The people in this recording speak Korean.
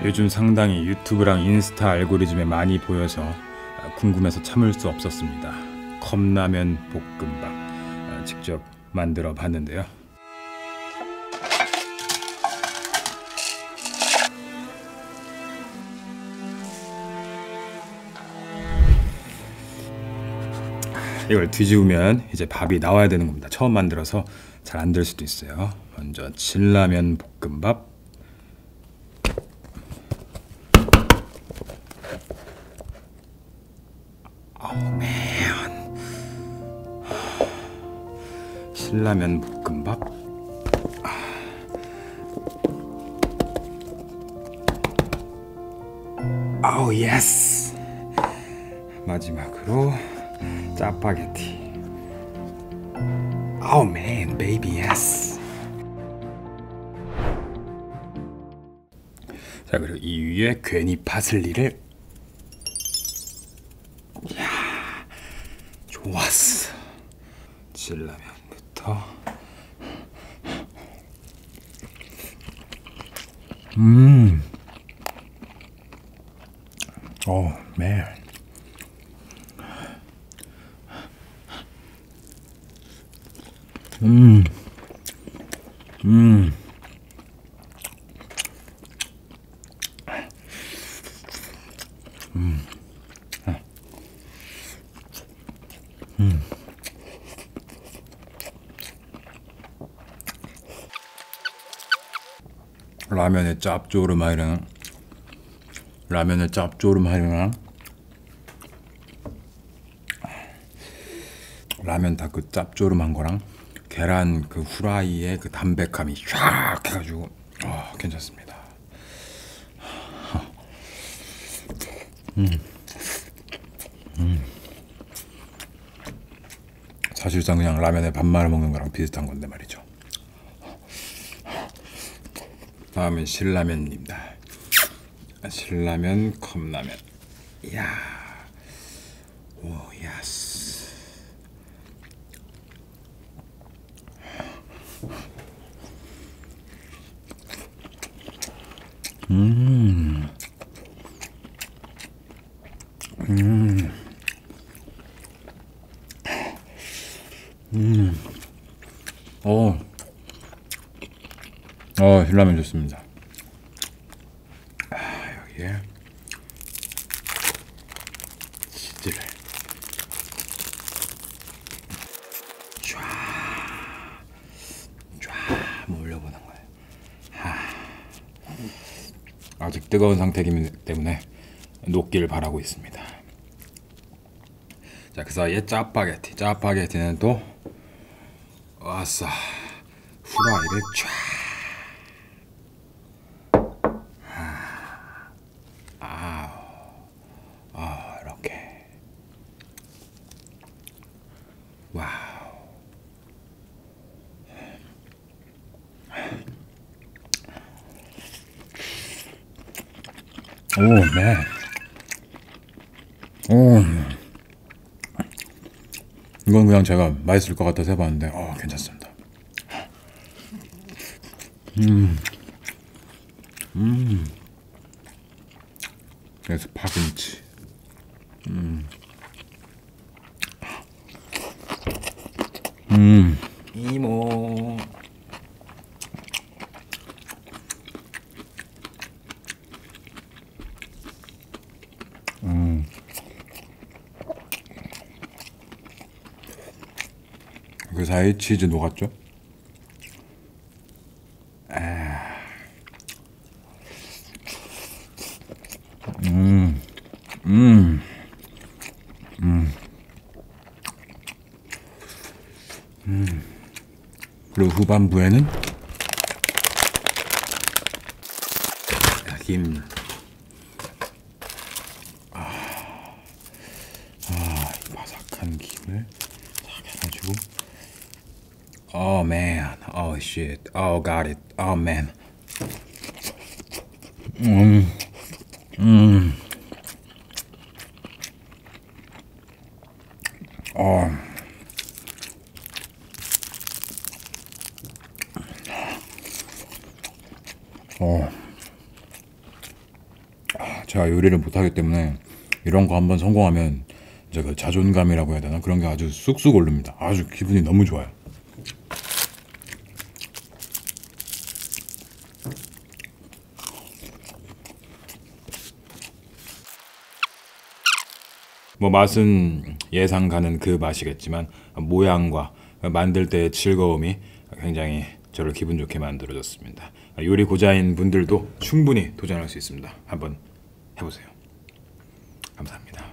요즘 상당히 유튜브랑 인스타 알고리즘에 많이 보여서 궁금해서 참을 수 없었습니다. 컵라면 볶음밥 직접 만들어 봤는데요. 이걸 뒤집으면 이제 밥이 나와야 되는 겁니다. 처음 만들어서 잘 안 될 수도 있어요. 먼저 진라면 볶음밥. 신라면 볶음밥. 아우 예스. 마지막으로 짜파게티. 아우 맨 베이비 예스. 자, 그리고 이 위에 괜히 파슬리를. 이야, 좋았어. 진라면부터. 오, 맨. 라면의 짭조름하이랑 라면 다 그 짭조름한 거랑 계란 그 후라이의 그 담백함이 쫙 해가지고 괜찮습니다. 사실상 그냥 라면에 밥 말아 먹는 거랑 비슷한 건데 말이죠. 다음은 신라면입니다. 신라면 컵라면. 이야, 오 예스. 신라면 좋습니다. 여기에 치즈를 쫙 올려보는 거예요. 아직 뜨거운 상태이기 때문에 녹기를 바라고 있습니다. 자, 그 사이에 짜파게티는 또 와싸 후라이를 쫙. 이렇게. 와우. 오, 네. 이건 그냥 제가 맛있을 것 같아서 해봤는데 괜찮습니다. 그래서 파김치. 이모. 그 사이 치즈 녹았죠? 그리고 후반부에는 김. 이 바삭한 김을 딱 해가지고. Oh man, oh shit, oh got it, oh man. 제가 요리를 못하기 때문에 이런 거 한번 성공하면 이제 그 자존감이라고 해야 되나 그런 게 아주 쑥쑥 오릅니다. 아주 기분이 너무 좋아요. 뭐 맛은 예상 가는 그 맛이겠지만 모양과 만들 때의 즐거움이 굉장히 저를 기분 좋게 만들어줬습니다. 요리 고자인 분들도 충분히 도전할 수 있습니다. 한번 해보세요. 감사합니다.